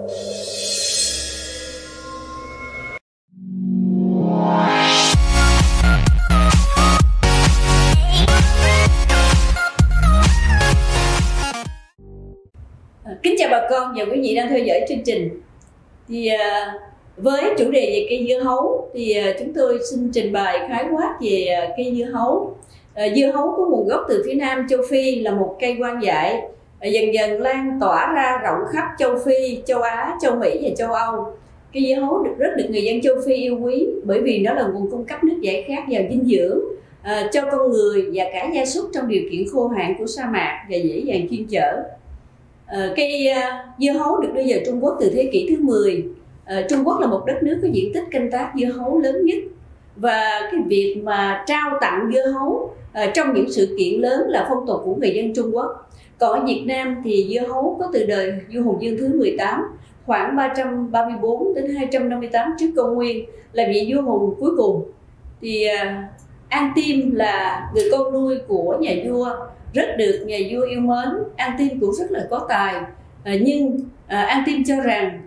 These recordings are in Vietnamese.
Kính chào bà con và quý vị đang theo dõi chương trình. Thì với chủ đề về cây dưa hấu thì chúng tôi xin trình bày khái quát về cây dưa hấu. Dưa hấu có nguồn gốc từ phía Nam châu Phi, là một cây hoang dại dần dần lan tỏa ra rộng khắp châu Phi, châu Á, châu Mỹ và châu Âu. Cây dưa hấu rất được người dân châu Phi yêu quý bởi vì nó là nguồn cung cấp nước giải khát giàu dinh dưỡng cho con người và cả gia súc trong điều kiện khô hạn của sa mạc và dễ dàng chuyên chở. Cây dưa hấu được đưa vào Trung Quốc từ thế kỷ thứ 10. Trung Quốc là một đất nước có diện tích canh tác dưa hấu lớn nhất, và cái việc mà trao tặng dưa hấu trong những sự kiện lớn là phong tục của người dân Trung Quốc. Còn ở Việt Nam thì dưa hấu có từ đời vua Hùng Vương thứ 18, khoảng 334 đến 258 trước công nguyên, là vị vua Hùng cuối cùng. Thì An Tiêm là người con nuôi của nhà vua, rất được nhà vua yêu mến. An Tiêm cũng rất là có tài, nhưng An Tiêm cho rằng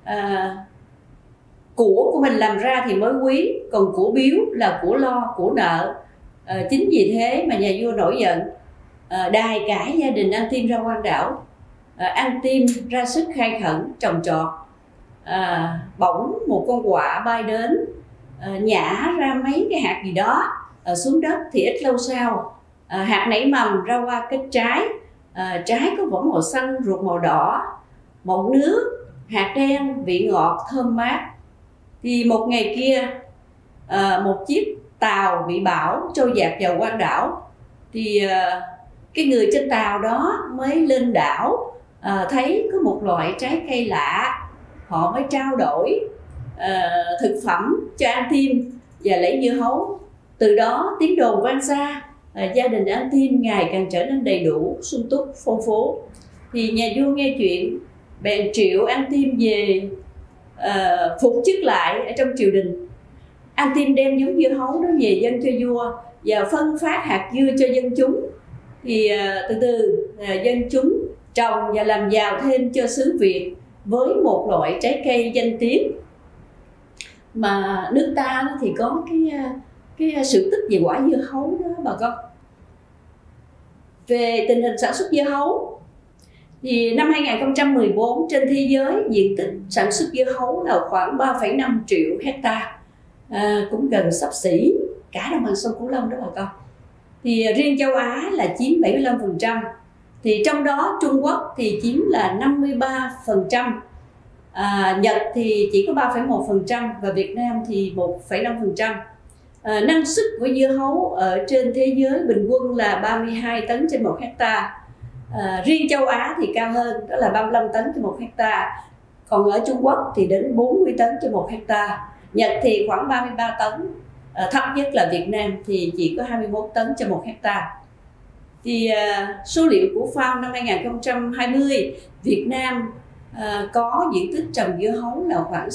của mình làm ra thì mới quý, còn của biếu là của lo, của nợ. Chính vì thế mà nhà vua nổi giận, đày cải gia đình An Tiêm ra Quan Đảo. An Tiêm ra sức khai khẩn trồng trọt. Bỗng một con quạ bay đến, nhả ra mấy cái hạt gì đó xuống đất, thì ít lâu sau hạt nảy mầm ra hoa kết trái. Trái có vỏ màu xanh, ruột màu đỏ, mọng nước, hạt đen, vị ngọt, thơm mát. Thì một ngày kia, một chiếc tàu bị bão trôi dạt vào Quan Đảo. Thì cái người trên tàu đó mới lên đảo, thấy có một loại trái cây lạ. Họ mới trao đổi thực phẩm cho An Tiêm và lấy dưa hấu. Từ đó tiếng đồn vang xa, gia đình An Tiêm ngày càng trở nên đầy đủ, sung túc, phong phú. Thì nhà vua nghe chuyện bèn triệu An Tiêm về phục chức lại ở trong triều đình. An Tiêm đem giống dưa hấu đó về dâng cho vua và phân phát hạt dưa cho dân chúng. Thì từ từ dân chúng trồng và làm giàu thêm cho xứ Việt với một loại trái cây danh tiếng. Mà nước ta thì có cái sự tích về quả dưa hấu đó bà con. Về tình hình sản xuất dưa hấu thì năm 2014 trên thế giới diện tích sản xuất dưa hấu là khoảng 3,5 triệu hectare, cũng gần xấp xỉ cả đồng bằng sông Cửu Long đó bà con. Thì riêng châu Á là chiếm 75%, thì trong đó Trung Quốc thì chiếm là 53%, Nhật thì chỉ có 3,1% và Việt Nam thì 1,5%. Năng suất của dưa hấu ở trên thế giới bình quân là 32 tấn trên 1 hectare. Riêng châu Á thì cao hơn, đó là 35 tấn trên 1 hectare. Còn ở Trung Quốc thì đến 40 tấn trên 1 hectare. Nhật thì khoảng 33 tấn. Thấp nhất là Việt Nam thì chỉ có 21 tấn trên 1 hectare. Thì số liệu của FAO năm 2020, Việt Nam có diện tích trồng dưa hấu là khoảng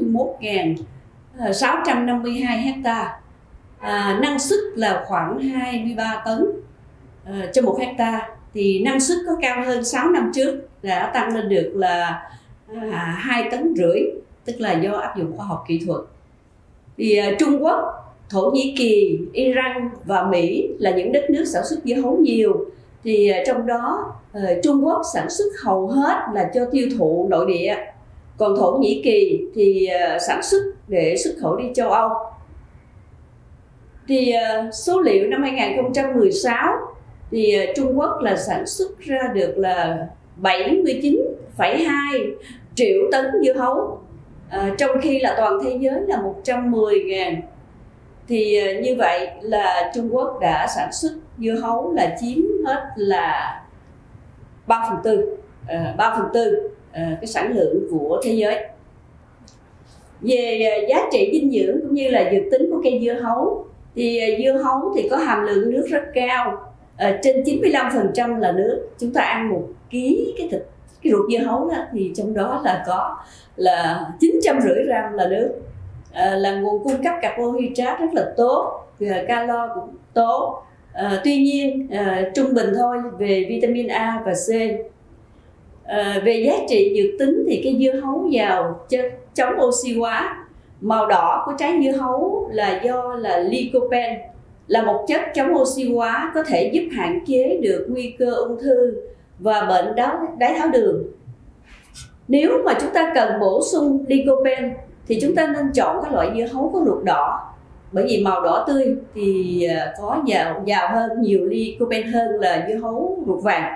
61.652 hectare. Năng suất là khoảng 23 tấn cho 1 hectare. Thì năng suất có cao hơn 6 năm trước, đã tăng lên được là 2,5 tấn, tức là do áp dụng khoa học kỹ thuật. Thì Trung Quốc, Thổ Nhĩ Kỳ, Iran và Mỹ là những đất nước sản xuất dưa hấu nhiều. Thì trong đó Trung Quốc sản xuất hầu hết là cho tiêu thụ nội địa, còn Thổ Nhĩ Kỳ thì sản xuất để xuất khẩu đi châu Âu. Thì số liệu năm 2016 thì Trung Quốc là sản xuất ra được là 79,2 triệu tấn dưa hấu, trong khi là toàn thế giới là 110.000. Thì như vậy là Trung Quốc đã sản xuất dưa hấu là chiếm hết là 3/4 cái sản lượng của thế giới. Về giá trị dinh dưỡng cũng như là dược tính của cây dưa hấu, thì dưa hấu thì có hàm lượng nước rất cao, trên 95% là nước. Chúng ta ăn 1 ký cái ruột dưa hấu đó, thì trong đó là có là 950 gram là nước, là nguồn cung cấp carbohydrate rất là tốt, calo cũng tốt. Tuy nhiên trung bình thôi về vitamin A và C. Về giá trị dược tính thì cái dưa hấu giàu chất chống oxy hóa. Màu đỏ của trái dưa hấu là do là lycopene, là một chất chống oxy hóa có thể giúp hạn chế được nguy cơ ung thư và bệnh đái tháo đường. Nếu mà chúng ta cần bổ sung lycopene thì chúng ta nên chọn các loại dưa hấu có ruột đỏ, bởi vì màu đỏ tươi thì có giàu hơn, nhiều lycopene hơn là dưa hấu ruột vàng.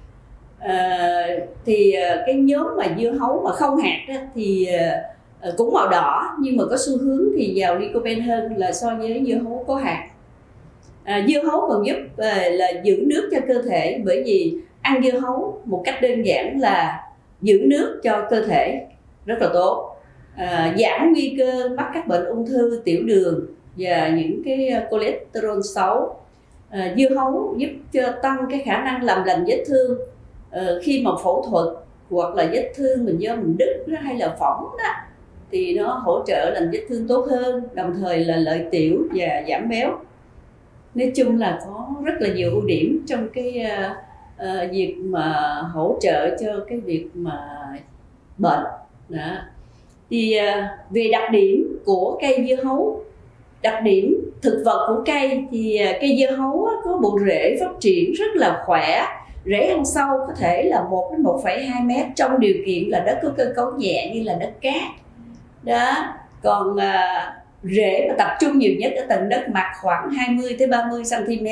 Cái nhóm mà dưa hấu mà không hạt đó, thì cũng màu đỏ nhưng mà có xu hướng thì giàu lycopene hơn là so với dưa hấu có hạt. Dưa hấu còn giúp là giữ nước cho cơ thể, bởi vì ăn dưa hấu một cách đơn giản là giữ nước cho cơ thể rất là tốt, giảm nguy cơ mắc các bệnh ung thư, tiểu đường và những cái cholesterol xấu. Dưa hấu giúp cho tăng cái khả năng làm lành vết thương khi mà phẫu thuật hoặc là vết thương mình do mình đứt hay là phỏng đó, thì nó hỗ trợ làm vết thương tốt hơn, đồng thời là lợi tiểu và giảm béo. Nói chung là có rất là nhiều ưu điểm trong cái việc mà hỗ trợ cho cái việc mà bệnh đó. Thì về đặc điểm của cây dưa hấu, đặc điểm thực vật của cây thì cây dưa hấu có bộ rễ phát triển rất là khỏe, rễ ăn sâu có thể là 1 đến 1,2 mét trong điều kiện là đất có cơ cấu nhẹ như là đất cát đó. Còn rễ mà tập trung nhiều nhất ở tầng đất mặt khoảng 20 tới 30 cm.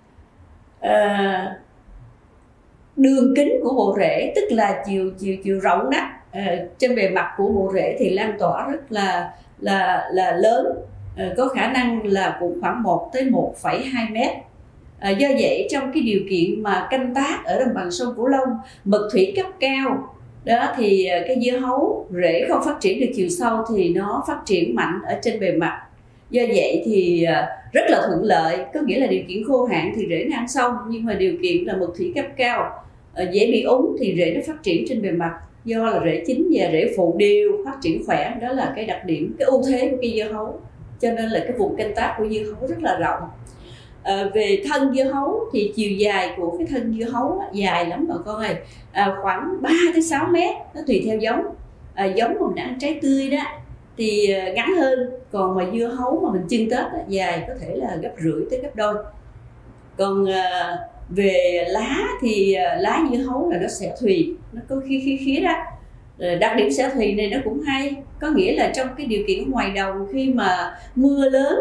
Đường kính của bộ rễ, tức là chiều rộng đó, trên bề mặt của bộ rễ thì lan tỏa rất là lớn, có khả năng là cũng khoảng 1 tới 1,2 mét. Do vậy trong cái điều kiện mà canh tác ở đồng bằng sông Cửu Long, mực thủy cấp cao đó, thì cái dưa hấu rễ không phát triển được chiều sâu thì nó phát triển mạnh ở trên bề mặt. Do vậy thì rất là thuận lợi, có nghĩa là điều kiện khô hạn thì rễ nó ăn sâu, nhưng mà điều kiện là mực thủy cấp cao, dễ bị úng thì rễ nó phát triển trên bề mặt. Do là rễ chính và rễ phụ đều phát triển khỏe, đó là cái đặc điểm, cái ưu thế của cây dưa hấu. Cho nên là cái vùng canh tác của dưa hấu rất là rộng. Về thân dưa hấu thì chiều dài của cái thân dưa hấu dài lắm bà con ơi, khoảng 3 tới 6 mét, nó tùy theo giống. Giống mà mình ăn trái tươi đó thì ngắn hơn, còn mà dưa hấu mà mình chưng Tết dài có thể là gấp rưỡi tới gấp đôi. Còn về lá thì lá dưa hấu là nó sẽ thùy, nó có khía đó. Đặc điểm xẻ thùy này nó cũng hay, có nghĩa là trong cái điều kiện ngoài đồng khi mà mưa lớn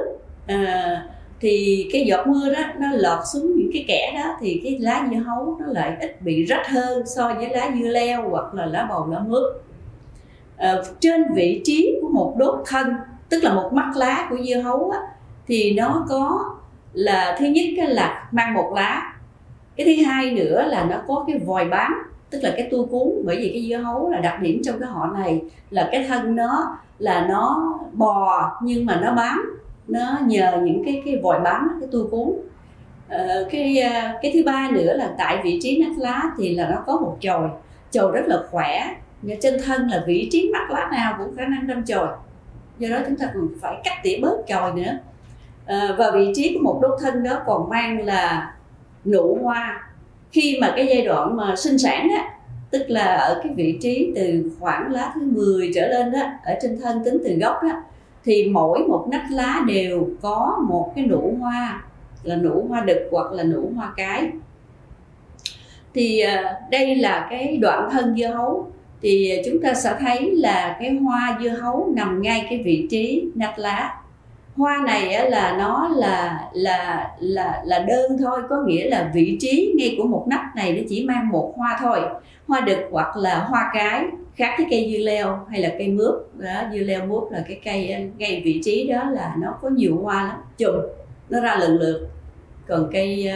thì cái giọt mưa đó nó lọt xuống những cái kẽ đó thì cái lá dưa hấu nó lại ít bị rách hơn so với lá dưa leo hoặc là lá bầu, lá mướp. Trên vị trí của một đốt thân, tức là một mắt lá của dưa hấu thì nó có là thứ nhất là mang một lá, cái thứ hai nữa là nó có cái vòi bám, tức là cái tua cuốn. Bởi vì cái dưa hấu là đặc điểm trong cái họ này là cái thân nó là nó bò nhưng mà nó bám, nó nhờ những cái vòi bám, cái tua cuốn. Cái thứ ba nữa là tại vị trí nách lá thì là nó có một chồi rất là khỏe. Và trên thân là vị trí mắt lá nào cũng khả năng đâm chồi, do đó chúng ta còn phải cắt tỉa bớt chồi nữa. Và vị trí của một đốt thân đó còn mang là nụ hoa. Khi mà cái giai đoạn mà sinh sản đó, tức là ở cái vị trí từ khoảng lá thứ 10 trở lên đó, ở trên thân tính từ gốc đó, thì mỗi một nách lá đều có một cái nụ hoa, là nụ hoa đực hoặc là nụ hoa cái. Thì đây là cái đoạn thân dưa hấu. Thì chúng ta sẽ thấy là cái hoa dưa hấu nằm ngay cái vị trí nách lá. Hoa này là nó là đơn thôi, có nghĩa là vị trí ngay của một nách này nó chỉ mang một hoa thôi. Hoa đực hoặc là hoa cái, khác với cây dưa leo hay là cây mướp đó. Dưa leo mướp là cái cây ngay vị trí đó là nó có nhiều hoa lắm, chùm nó ra lần lượt. Còn cây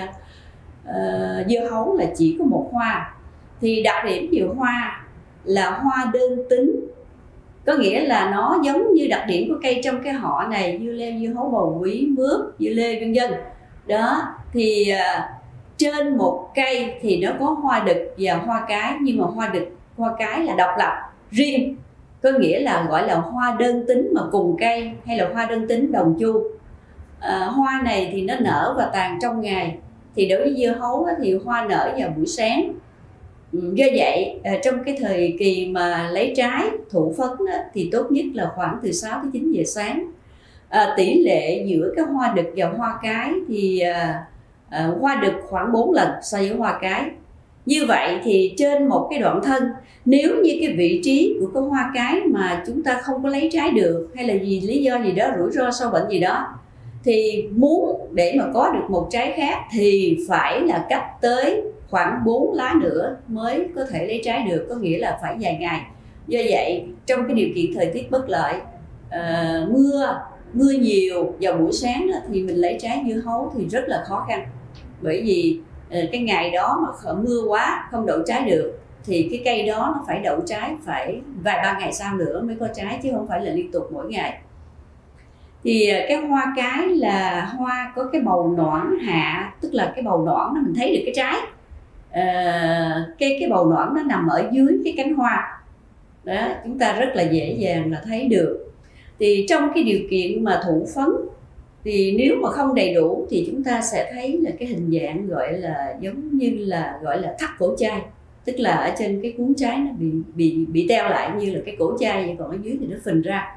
dưa hấu là chỉ có một hoa. Thì đặc điểm nhiều hoa là hoa đơn tính, có nghĩa là nó giống như đặc điểm của cây trong cái họ này, dưa leo, dưa hấu, bầu quý, mướp, dưa lê vân vân đó. Thì trên một cây thì nó có hoa đực và hoa cái, nhưng mà hoa đực, hoa cái là độc lập riêng, có nghĩa là gọi là hoa đơn tính mà cùng cây, hay là hoa đơn tính đồng chu. Hoa này thì nó nở và tàn trong ngày. Thì đối với dưa hấu thì hoa nở vào buổi sáng Do vậy trong cái thời kỳ mà lấy trái thụ phấn á, thì tốt nhất là khoảng từ 6 tới 9 giờ sáng. Tỷ lệ giữa cái hoa đực và hoa cái thì hoa đực khoảng 4 lần so với hoa cái. Như vậy thì trên một cái đoạn thân, nếu như cái vị trí của cái hoa cái mà chúng ta không có lấy trái được, hay là vì lý do gì đó, rủi ro sâu bệnh gì đó, thì muốn để mà có được một trái khác thì phải là cách tới khoảng 4 lá nữa mới có thể lấy trái được, có nghĩa là phải vài ngày. Do vậy trong cái điều kiện thời tiết bất lợi, mưa nhiều vào buổi sáng đó, thì mình lấy trái dưa hấu thì rất là khó khăn. Bởi vì cái ngày đó mà mưa quá không đậu trái được thì cái cây đó nó phải đậu trái phải vài ba ngày sau nữa mới có trái, chứ không phải là liên tục mỗi ngày. Thì cái hoa cái là hoa có cái bầu nõn hạ, tức là cái bầu nõn đó mình thấy được cái trái, cái bầu nõn nó nằm ở dưới cái cánh hoa đó, chúng ta rất là dễ dàng là thấy được. Thì trong cái điều kiện mà thụ phấn thì nếu mà không đầy đủ thì chúng ta sẽ thấy là cái hình dạng gọi là giống như là gọi là thắt cổ chai, tức là ở trên cái cuốn trái nó bị teo lại như là cái cổ chai vậy, còn ở dưới thì nó phình ra.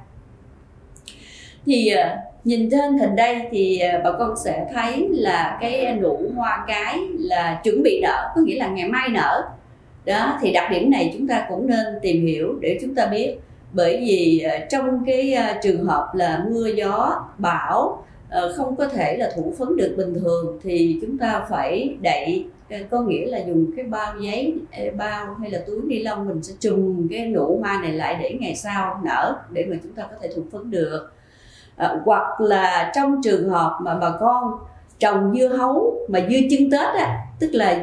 Thì nhìn trên hình đây thì bà con sẽ thấy là cái nụ hoa cái là chuẩn bị nở, có nghĩa là ngày mai nở đó. Thì đặc điểm này chúng ta cũng nên tìm hiểu để chúng ta biết. Bởi vì trong cái trường hợp là mưa gió bão không có thể là thụ phấn được bình thường thì chúng ta phải đậy, có nghĩa là dùng cái bao giấy, bao hay là túi ni lông, mình sẽ trùm cái nụ hoa này lại để ngày sau nở để mà chúng ta có thể thụ phấn được. Hoặc là trong trường hợp mà bà con trồng dưa hấu mà dưa chưng Tết á, tức là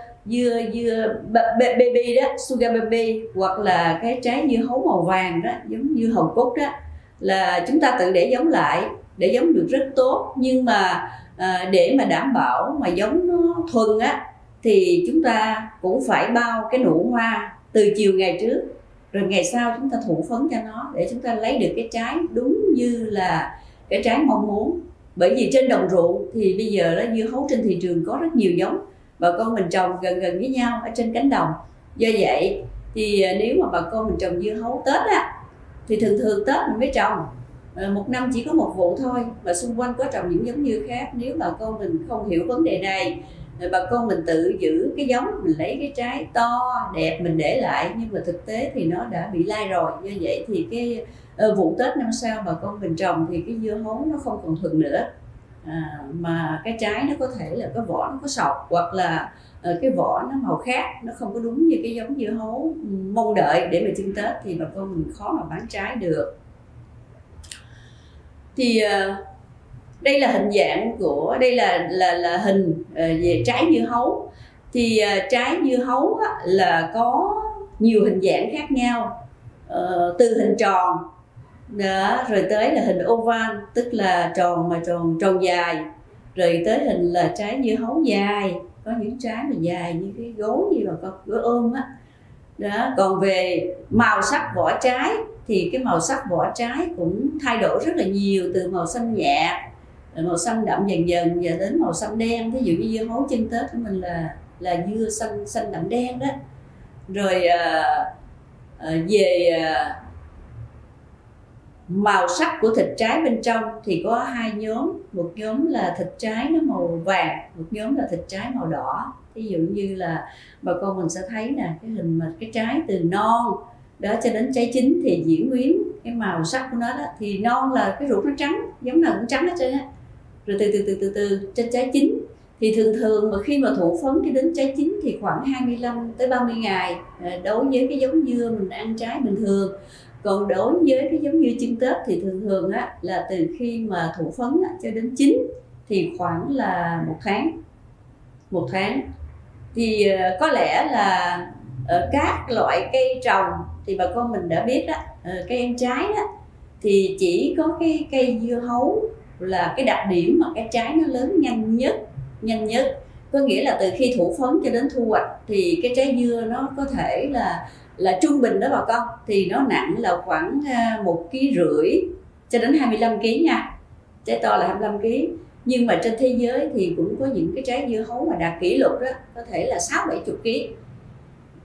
dưa baby đó, sugar baby, hoặc là cái trái dưa hấu màu vàng đó, giống dưa hồng cúc đó, là chúng ta tự để giống lại, để giống được rất tốt. Nhưng mà để mà đảm bảo mà giống nó thuần á thì chúng ta cũng phải bao cái nụ hoa từ chiều ngày trước, rồi ngày sau chúng ta thụ phấn cho nó để chúng ta lấy được cái trái đúng như là cái trái mong muốn. Bởi vì trên đồng ruộng thì bây giờ đó, dưa hấu trên thị trường có rất nhiều giống, bà con mình trồng gần với nhau ở trên cánh đồng. Do vậy thì nếu mà bà con mình trồng dưa hấu Tết á thì thường Tết mình mới trồng, một năm chỉ có một vụ thôi, và xung quanh có trồng những giống dưa khác. Nếu bà con mình không hiểu vấn đề này, bà con mình tự giữ cái giống, mình lấy cái trái to đẹp mình để lại, nhưng mà thực tế thì nó đã bị lai rồi. Do vậy thì cái vụ Tết năm sau bà con mình trồng thì cái dưa hấu nó không còn thuần nữa, mà cái trái nó có thể là cái vỏ nó có sọc, hoặc là cái vỏ nó màu khác, nó không có đúng như cái giống dưa hấu mong đợi để mà chưng Tết, thì bà con mình khó mà bán trái được. Thì đây là hình dạng của, đây là hình về trái dưa hấu. Thì trái dưa hấu á, là có nhiều hình dạng khác nhau, từ hình tròn đó, rồi tới là hình oval, tức là tròn mà tròn dài, rồi tới hình là trái dưa hấu dài, có những trái mà dài như cái gối, như là con gối ôm á đó. Còn về màu sắc vỏ trái thì cái màu sắc vỏ trái cũng thay đổi rất là nhiều, từ màu xanh nhạt, màu xanh đậm dần dần và đến màu xanh đen. Ví dụ như dưa hấu chưng Tết của mình là dưa xanh đậm đen đó. Rồi về màu sắc của thịt trái bên trong thì có hai nhóm, một nhóm là thịt trái nó màu vàng, một nhóm là thịt trái màu đỏ. Ví dụ như là bà con mình sẽ thấy nè, cái hình mà cái trái từ non đó cho đến trái chín thì diễn biến cái màu sắc của nó đó. Thì non là cái ruột nó trắng, giống nào cũng trắng hết trơn á. Rồi từ trên trái chín thì thường mà khi mà thụ phấn cho đến trái chín thì khoảng 25 tới 30 ngày đối với cái giống dưa mình ăn trái bình thường. Còn đối với cái giống dưa chưng Tết thì thường á, là từ khi mà thụ phấn á, cho đến chín thì khoảng là một tháng. Thì có lẽ là các loại cây trồng thì bà con mình đã biết đó, cây ăn trái đó thì chỉ có cái cây dưa hấu là cái đặc điểm mà cái trái nó lớn nhanh nhất. Có nghĩa là từ khi thụ phấn cho đến thu hoạch thì cái trái dưa nó có thể là trung bình đó bà con, thì nó nặng là khoảng 1,5 kg cho đến 25 kg nha. Trái to là 25 kg. Nhưng mà trên thế giới thì cũng có những cái trái dưa hấu mà đạt kỷ lục đó, có thể là 60-70 kg.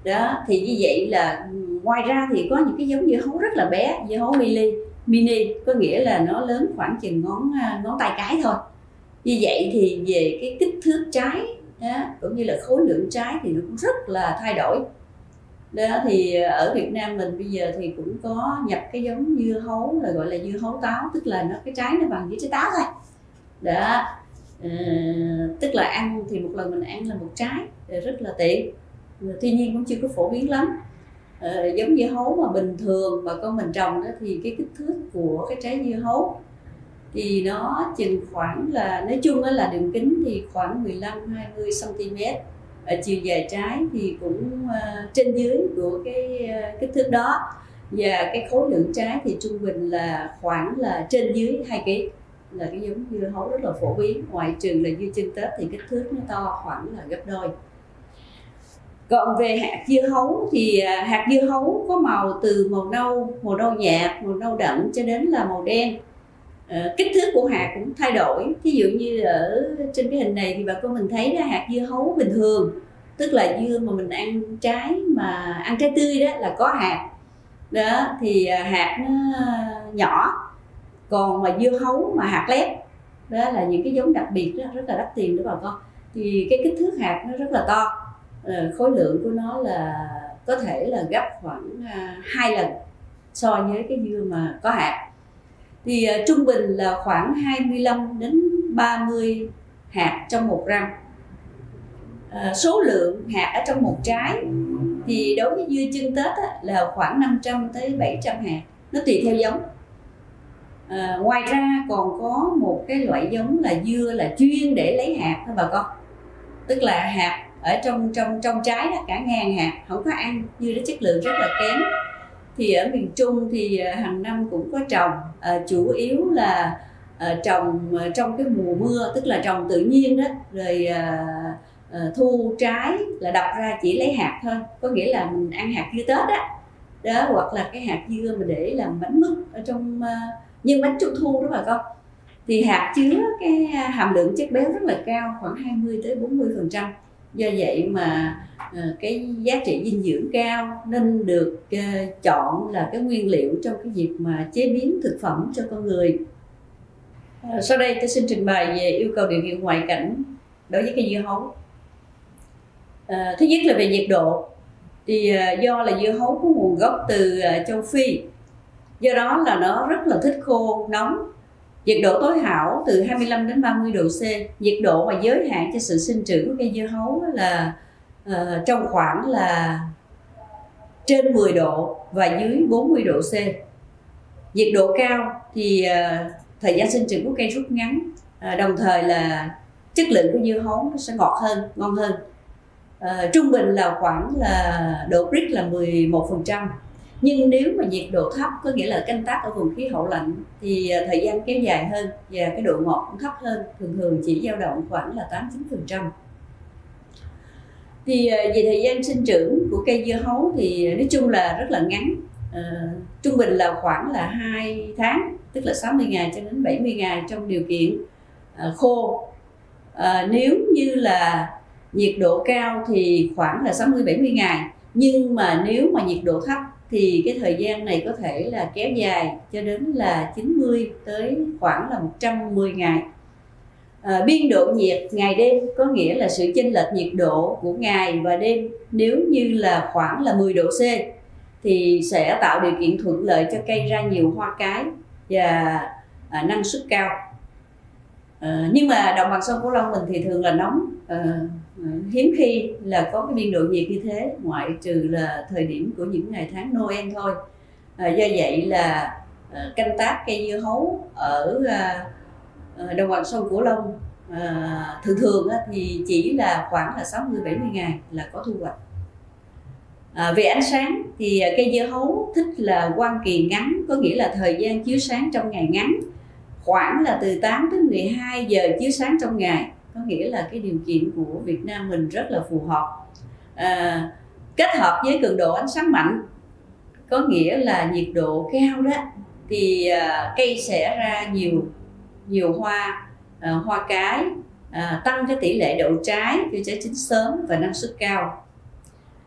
Đó thì như vậy là ngoài ra thì có những cái giống dưa hấu rất là bé, dưa hấu mini, có nghĩa là nó lớn khoảng chừng ngón tay cái thôi. Như vậy thì về cái kích thước trái đó, cũng như là khối lượng trái thì nó cũng rất là thay đổi. Đó thì ở Việt Nam mình bây giờ thì cũng có nhập cái giống dưa hấu là gọi là dưa hấu táo, tức là cái trái nó bằng với trái táo thôi. Đó, tức là ăn thì một lần mình ăn là một trái, rất là tiện. Tuy nhiên cũng chưa có phổ biến lắm. Giống dưa hấu mà bình thường bà con mình trồng đó thì cái kích thước của cái trái dưa hấu thì nó chừng khoảng là, nói chung là đường kính thì khoảng 15-20 cm, chiều dài trái thì cũng trên dưới của cái kích thước đó, và cái khối lượng trái thì trung bình là khoảng là trên dưới 2 kg, là cái giống dưa hấu rất là phổ biến. Ngoại trừ là dưa chân Tết thì kích thước nó to khoảng là gấp đôi. Còn về hạt dưa hấu thì hạt dưa hấu có màu từ màu nâu nhạt, màu nâu đậm cho đến là màu đen. Kích thước của hạt cũng thay đổi. Ví dụ như ở trên cái hình này thì bà con mình thấy đó, hạt dưa hấu bình thường, tức là dưa mà mình ăn trái tươi đó là có hạt. Đó thì hạt nó nhỏ. Còn mà dưa hấu mà hạt lép đó là những cái giống đặc biệt đó, rất là đắt tiền đó bà con. Thì cái kích thước hạt nó rất là to. Khối lượng của nó là có thể là gấp khoảng 2 lần so với cái dưa mà có hạt. Thì trung bình là khoảng 25 đến 30 hạt trong 1 gram. Số lượng hạt ở trong một trái thì đối với dưa chân Tết là khoảng 500 tới 700 hạt, nó tùy theo giống. Ngoài ra còn có một cái loại giống là dưa là chuyên để lấy hạt thôi bà con, tức là hạt ở trong trái đó cả ngàn hạt, không có ăn, dưa đó chất lượng rất là kém. Thì ở miền Trung thì hàng năm cũng có trồng, chủ yếu là trồng trong cái mùa mưa, tức là trồng tự nhiên đó, rồi thu trái là đập ra chỉ lấy hạt thôi, có nghĩa là mình ăn hạt dưa Tết đó, hoặc là cái hạt dưa mà để làm bánh mứt ở trong nhân bánh trung thu đó bà con. Thì hạt chứa cái hàm lượng chất béo rất là cao, khoảng 20 tới 40%. Do vậy mà cái giá trị dinh dưỡng cao nên được chọn là cái nguyên liệu trong cái việc mà chế biến thực phẩm cho con người. Sau đây tôi xin trình bày về yêu cầu điều kiện ngoại cảnh đối với cây dưa hấu. Thứ nhất là về nhiệt độ. Thì do là dưa hấu có nguồn gốc từ châu Phi, do đó là nó rất là thích khô, nóng. Nhiệt độ tối hảo từ 25 đến 30 độ C. Nhiệt độ mà giới hạn cho sự sinh trưởng của cây dưa hấu là trong khoảng là trên 10 độ và dưới 40 độ C. Nhiệt độ cao thì thời gian sinh trưởng của cây rút ngắn, đồng thời là chất lượng của dưa hấu nó sẽ ngọt hơn, ngon hơn. Trung bình là khoảng là độ brick là 11%. Nhưng nếu mà nhiệt độ thấp, có nghĩa là canh tác ở vùng khí hậu lạnh, thì thời gian kéo dài hơn và cái độ ngọt cũng thấp hơn, thường chỉ dao động khoảng là 8-9%. Thì về thời gian sinh trưởng của cây dưa hấu thì nói chung là rất là ngắn, trung bình là khoảng là 2 tháng, tức là 60 ngày cho đến 70 ngày trong điều kiện khô. Nếu như là nhiệt độ cao thì khoảng là 60-70 ngày, nhưng mà nếu mà nhiệt độ thấp thì cái thời gian này có thể là kéo dài cho đến là 90 tới khoảng là 110 ngày. Biên độ nhiệt ngày đêm có nghĩa là sự chênh lệch nhiệt độ của ngày và đêm nếu như là khoảng là 10 độ C thì sẽ tạo điều kiện thuận lợi cho cây ra nhiều hoa cái và năng suất cao. Nhưng mà đồng bằng sông Cửu Long mình thì thường là nóng, hiếm khi là có cái biên độ nhiệt như thế, ngoại trừ là thời điểm của những ngày tháng Noel thôi. Do vậy là canh tác cây dưa hấu ở đồng bằng sông Cửu Long thường thì chỉ là khoảng là 60-70 ngày là có thu hoạch. Về ánh sáng thì cây dưa hấu thích là quang kỳ ngắn, có nghĩa là thời gian chiếu sáng trong ngày ngắn, khoảng là từ 8 tới 12 giờ chiếu sáng trong ngày, có nghĩa là cái điều kiện của Việt Nam mình rất là phù hợp. Kết hợp với cường độ ánh sáng mạnh, có nghĩa là nhiệt độ cao đó thì cây sẽ ra nhiều hoa, hoa cái, tăng cái tỷ lệ đậu trái cho trái chín sớm và năng suất cao.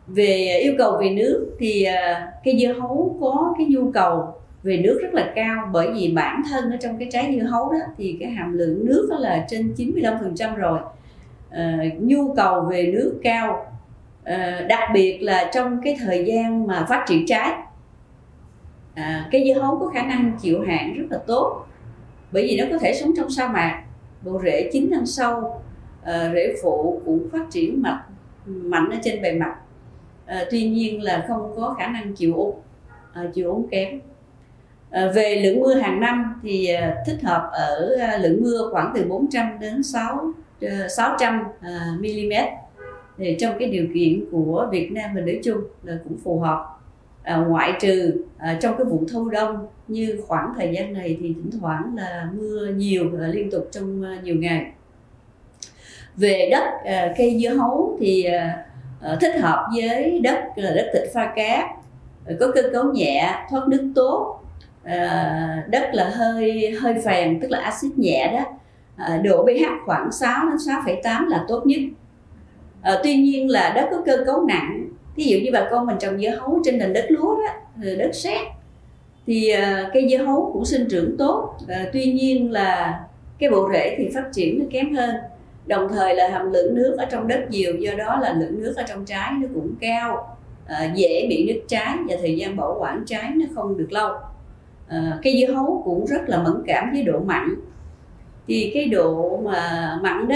Về yêu cầu về nước thì cây dưa hấu có cái nhu cầu về nước rất là cao, bởi vì bản thân ở trong cái trái dưa hấu đó thì cái hàm lượng nước đó là trên 95% rồi. Nhu cầu về nước cao, đặc biệt là trong cái thời gian mà phát triển trái. Cây dưa hấu có khả năng chịu hạn rất là tốt, bởi vì nó có thể sống trong sa mạc, bộ rễ chín ăn sâu, rễ phụ cũng phát triển mạnh ở trên bề mặt. Tuy nhiên là không có khả năng chịu úng kém. Về lượng mưa hàng năm thì thích hợp ở lượng mưa khoảng từ 400 đến 600 mm. Thì trong cái điều kiện của Việt Nam mình nói chung là cũng phù hợp. Ngoại trừ trong cái vụ thu đông như khoảng thời gian này thì thỉnh thoảng là mưa nhiều liên tục trong nhiều ngày. Về đất cây dưa hấu thì thích hợp với đất là đất thịt pha cát, có cơ cấu nhẹ, thoát nước tốt, đất là hơi phèn, tức là axit nhẹ đó, độ pH khoảng 6 đến 6,8 là tốt nhất. Tuy nhiên là đất có cơ cấu nặng, ví dụ như bà con mình trồng dưa hấu trên nền đất lúa đó, đất sét, thì cây dưa hấu cũng sinh trưởng tốt, tuy nhiên là cái bộ rễ thì phát triển nó kém hơn. Đồng thời là hàm lượng nước ở trong đất nhiều, do đó là lượng nước ở trong trái nó cũng cao, dễ bị nứt trái và thời gian bảo quản trái nó không được lâu. Cây dưa hấu cũng rất là mẫn cảm với độ mặn. Thì cái độ mà mặn đó,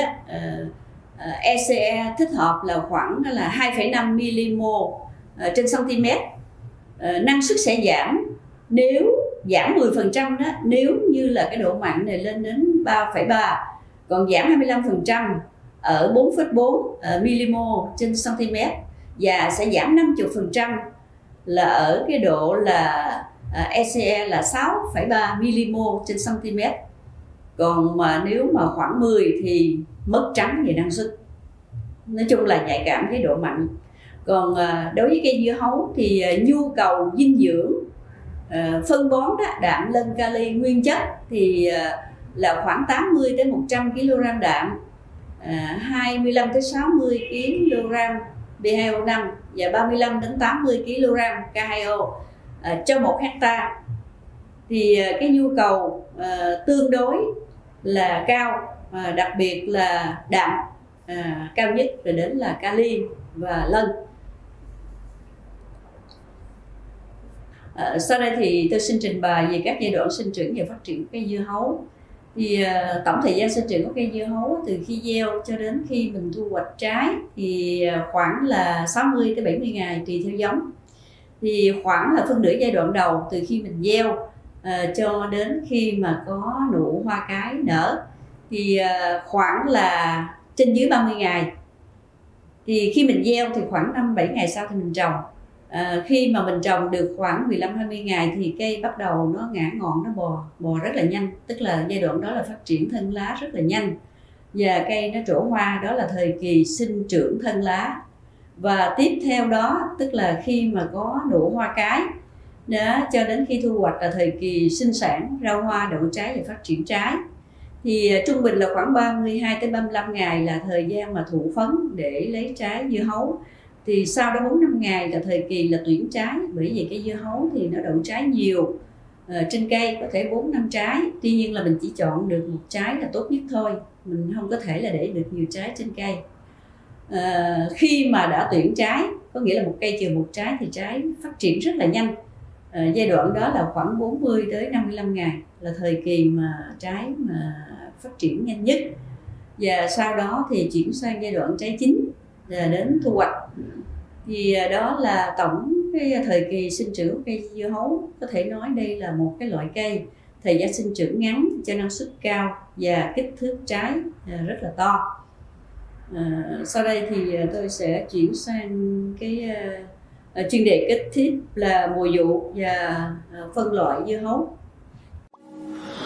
ECE thích hợp là khoảng là 2,5 mmol trên cm. Năng suất sẽ giảm nếu giảm 10% đó, nếu như là cái độ mặn này lên đến 3,3, còn giảm 25% ở 4,4 mmol trên cm, và sẽ giảm 50% là ở cái độ là ECE là 6,3 mmol trên cm. Còn mà nếu mà khoảng 10 thì mất trắng về năng suất. Nói chung là nhạy cảm với độ mặn. Còn đối với cây dưa hấu thì nhu cầu dinh dưỡng, phân bón đó, đạm, lân, kali nguyên chất thì là khoảng 80 đến 100 kg đạm, 25 đến 60 kg B2O5 và 35 đến 80 kg K2O cho 1 hectare. Thì cái nhu cầu tương đối là cao, đặc biệt là đạm cao nhất, rồi đến là kali và lân. Sau đây thì tôi xin trình bày về các giai đoạn sinh trưởng và phát triển cây dưa hấu. Thì tổng thời gian sinh trưởng của cây dưa hấu từ khi gieo cho đến khi mình thu hoạch trái thì khoảng là 60 tới 70 ngày tùy theo giống. Thì khoảng là phân nửa giai đoạn đầu từ khi mình gieo cho đến khi mà có nụ hoa cái nở thì khoảng là trên dưới 30 ngày. Thì khi mình gieo thì khoảng 5-7 ngày sau thì mình trồng. Khi mà mình trồng được khoảng 15-20 ngày thì cây bắt đầu nó ngã ngọn, nó bò rất là nhanh, tức là giai đoạn đó là phát triển thân lá rất là nhanh, và cây nó trổ hoa, đó là thời kỳ sinh trưởng thân lá. Và tiếp theo đó tức là khi mà có nụ hoa cái đó, cho đến khi thu hoạch là thời kỳ sinh sản, ra hoa, đậu trái và phát triển trái. Thì trung bình là khoảng 32 tới 35 ngày là thời gian mà thụ phấn để lấy trái dưa hấu. Thì sau đó 4-5 ngày là thời kỳ là tuyển trái, bởi vì cây dưa hấu thì nó đậu trái nhiều, trên cây có thể 4-5 trái. Tuy nhiên là mình chỉ chọn được một trái là tốt nhất thôi, mình không có thể là để được nhiều trái trên cây. Khi mà đã tuyển trái, có nghĩa là một cây chừa một trái, thì trái phát triển rất là nhanh. Giai đoạn đó là khoảng 40 tới 55 ngày là thời kỳ mà trái mà phát triển nhanh nhất. Và sau đó thì chuyển sang giai đoạn trái chín và đến thu hoạch. Thì đó là tổng cái thời kỳ sinh trưởng của cây dưa hấu. Có thể nói đây là một cái loại cây thời gian sinh trưởng ngắn, cho năng suất cao và kích thước trái rất là to. Sau đây thì tôi sẽ chuyển sang cái chuyên đề kế tiếp là mùa vụ và phân loại dưa hấu.